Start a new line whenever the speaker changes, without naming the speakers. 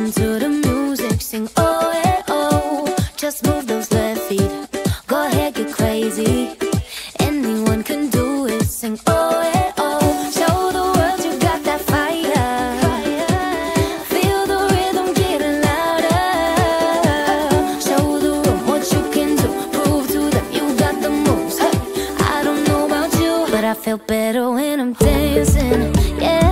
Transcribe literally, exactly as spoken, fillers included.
to the music, sing oh yeah oh. Just move those left feet, go ahead, get crazy. Anyone can do it, sing oh yeah oh. Show the world you got that fire. Feel the rhythm getting louder. Show the room what you can do, prove to them you got the moves. Hey, I don't know about you, but I feel better when I'm dancing, yeah.